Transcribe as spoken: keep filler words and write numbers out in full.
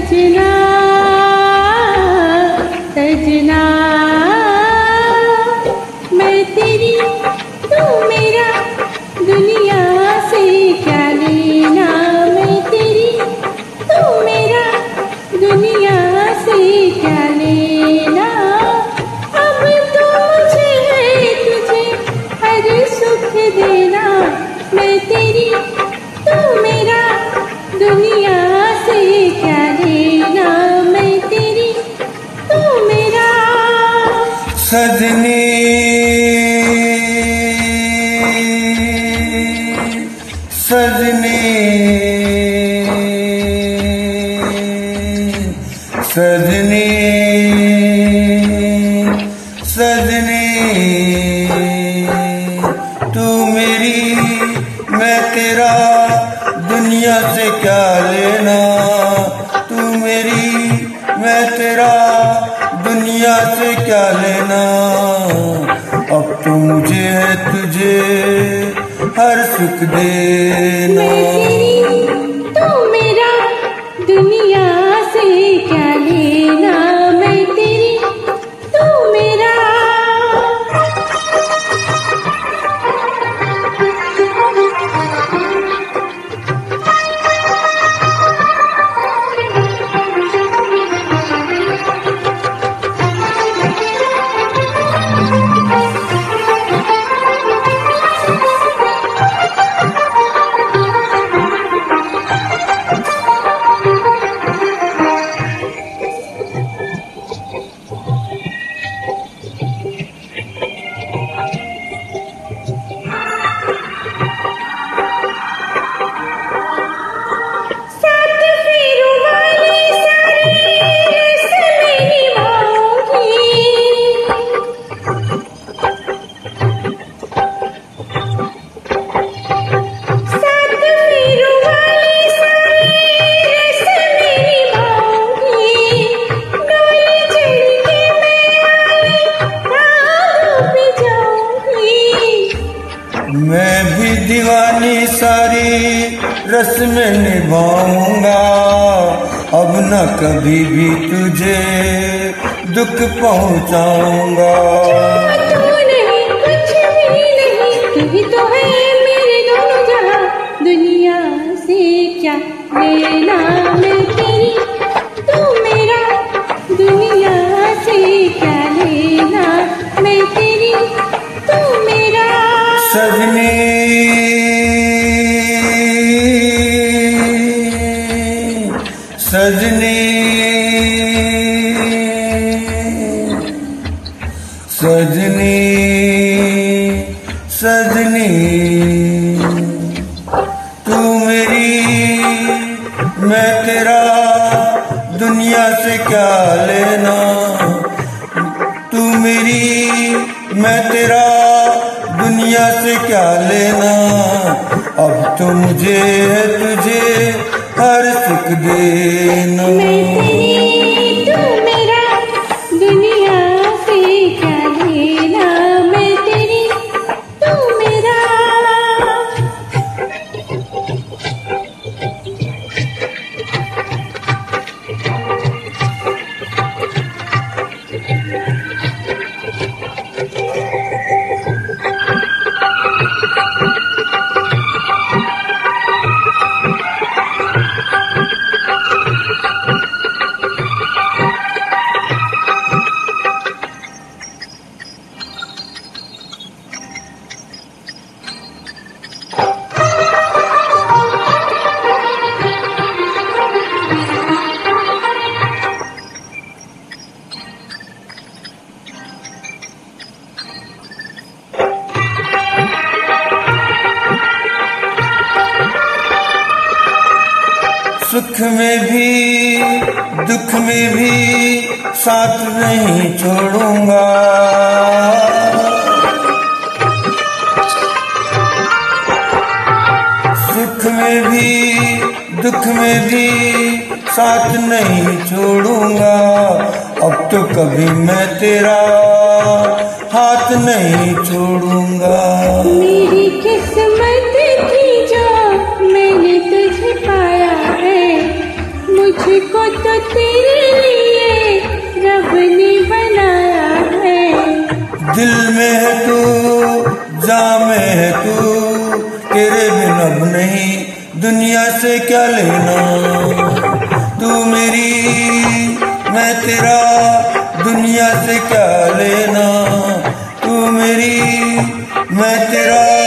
सजना सजना मैं तेरी तू मेरा दुनिया से क्या लेना। मैं तेरी तू मेरा दुनिया से क्या लेना। अब तो मुझे है तुझे हर सुख देना। मैं तेरी तू मेरा दुनिया से क्या लेना। मैं तेरी तू मेरा सजनी सजनी सजनी सजनी तू मेरी मैं तेरा दुनिया से क्या लेना। तू मेरी मैं तेरा दुनिया से क्या लेना। अब तो मुझे है तुझे हर सुख देना। तू मेरा दुनिया से क्या लेना। मैं तेरी तू मेरा मैं भी दीवानी सारी रस्में निभाऊंगा। अब न कभी भी तुझे दुख पहुंचाऊंगा। तू नहीं कुछ भी नहीं तू ही तो है मेरे दोनों जहां। दुनिया से क्या लेना। मैं तेरी तू मेरा दुनिया से क्या लेना। मैं तेरी तू मेरा सजनी सजनी सजनी सजनी तू मेरी मैं तेरा दुनिया से क्या लेना। तू मेरी मैं तेरा दुनिया से क्या लेना। अब तो मुझे है तुझे हर सुख देना। मैं तेरी तू मेरा दुनिया से क्या लेना। मैं तेरी तू मेरा सुख में भी दुख में भी साथ नहीं छोड़ूंगा। सुख में भी दुख में भी साथ नहीं छोड़ूंगा। अब तो कभी मैं तेरा हाथ नहीं छोड़ूंगा। मेरी किस्मत थी जो मैंने तुझे पाया है। मुझको तो दुनिया से क्या लेना, तू मेरी मैं तेरा, दुनिया से क्या लेना, तू मेरी मैं तेरा।